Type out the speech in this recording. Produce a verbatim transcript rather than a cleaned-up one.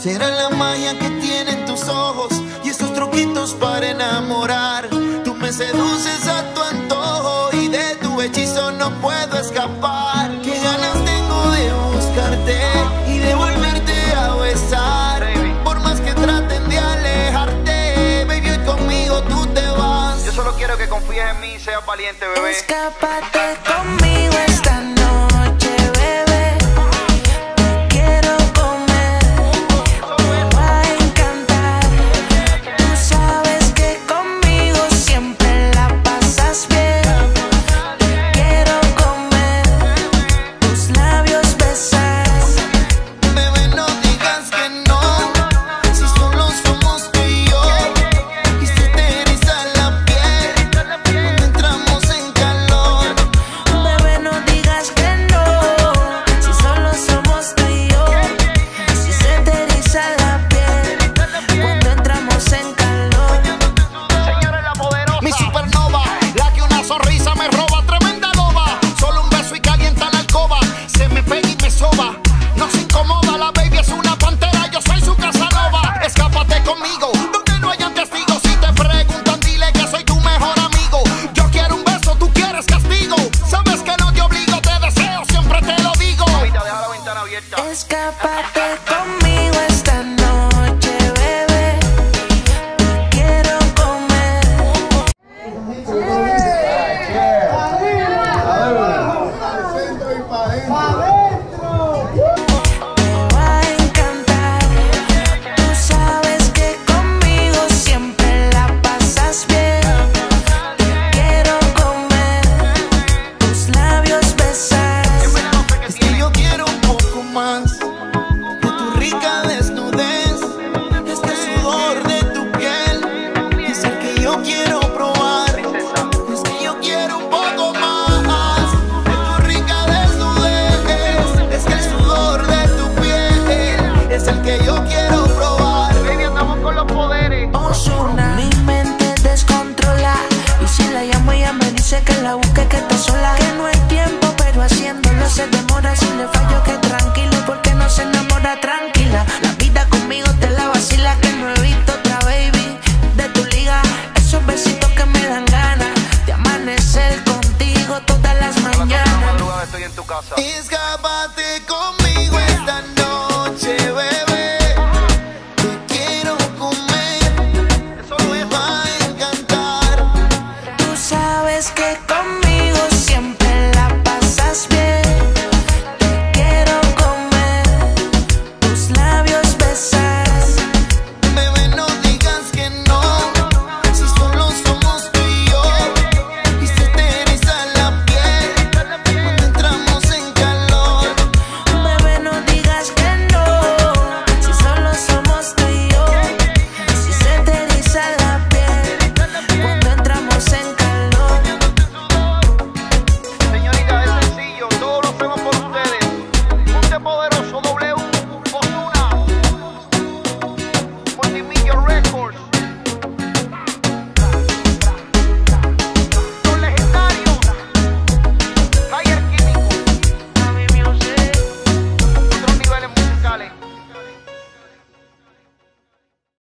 Será la magia que tienen tus ojos y esos truquitos para enamorar. Tú me seduces a tu antojo y de tu hechizo no puedo escapar. Qué ganas tengo de buscarte y de volverte a besar. Por más que traten de alejarte, baby, hoy conmigo tú te vas. Yo solo quiero que confíes en mí y seas valiente, bebé. Escápate conmigo esta